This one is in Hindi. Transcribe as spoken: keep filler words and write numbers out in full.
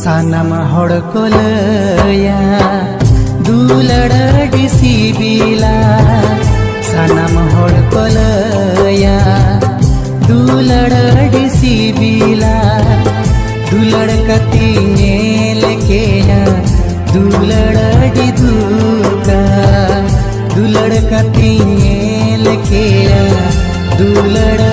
सानम हड़को लया दुलड़ सिबिला सानम हड़को लया दुलड़ सिबिला दुलड़ कति नेल के दुलड़ दुका दुलड़ कति नेल के दुलड़